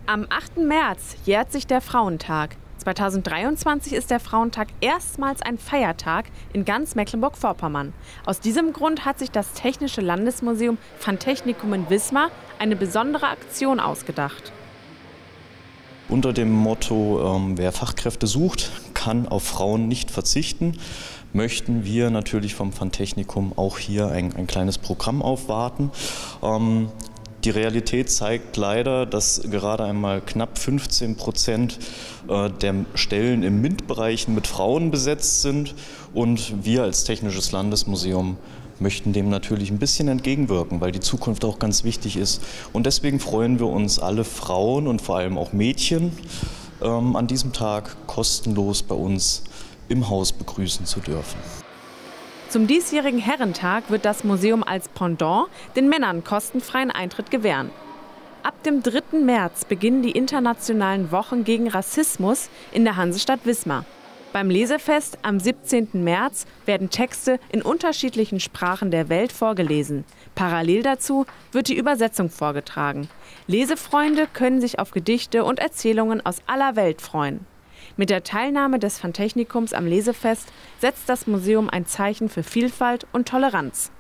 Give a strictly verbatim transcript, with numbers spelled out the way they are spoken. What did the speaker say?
Am achten März jährt sich der Frauentag. zweitausenddreiundzwanzig ist der Frauentag erstmals ein Feiertag in ganz Mecklenburg-Vorpommern. Aus diesem Grund hat sich das Technische Landesmuseum Fantechnikum in Wismar eine besondere Aktion ausgedacht. Unter dem Motto, ähm, wer Fachkräfte sucht, kann auf Frauen nicht verzichten, möchten wir natürlich vom Fantechnikum auch hier ein, ein kleines Programm aufwarten. Ähm, Die Realität zeigt leider, dass gerade einmal knapp fünfzehn Prozent der Stellen im M I N-Bereich mit Frauen besetzt sind. Und wir als Technisches Landesmuseum möchten dem natürlich ein bisschen entgegenwirken, weil die Zukunft auch ganz wichtig ist. Und deswegen freuen wir uns, alle Frauen und vor allem auch Mädchen ähm, an diesem Tag kostenlos bei uns im Haus begrüßen zu dürfen. Zum diesjährigen Herrentag wird das Museum als Pendant den Männern kostenfreien Eintritt gewähren. Ab dem dritten März beginnen die internationalen Wochen gegen Rassismus in der Hansestadt Wismar. Beim Lesefest am siebzehnten März werden Texte in unterschiedlichen Sprachen der Welt vorgelesen. Parallel dazu wird die Übersetzung vorgetragen. Lesefreunde können sich auf Gedichte und Erzählungen aus aller Welt freuen. Mit der Teilnahme des Fantechnikums am Lesefest setzt das Museum ein Zeichen für Vielfalt und Toleranz.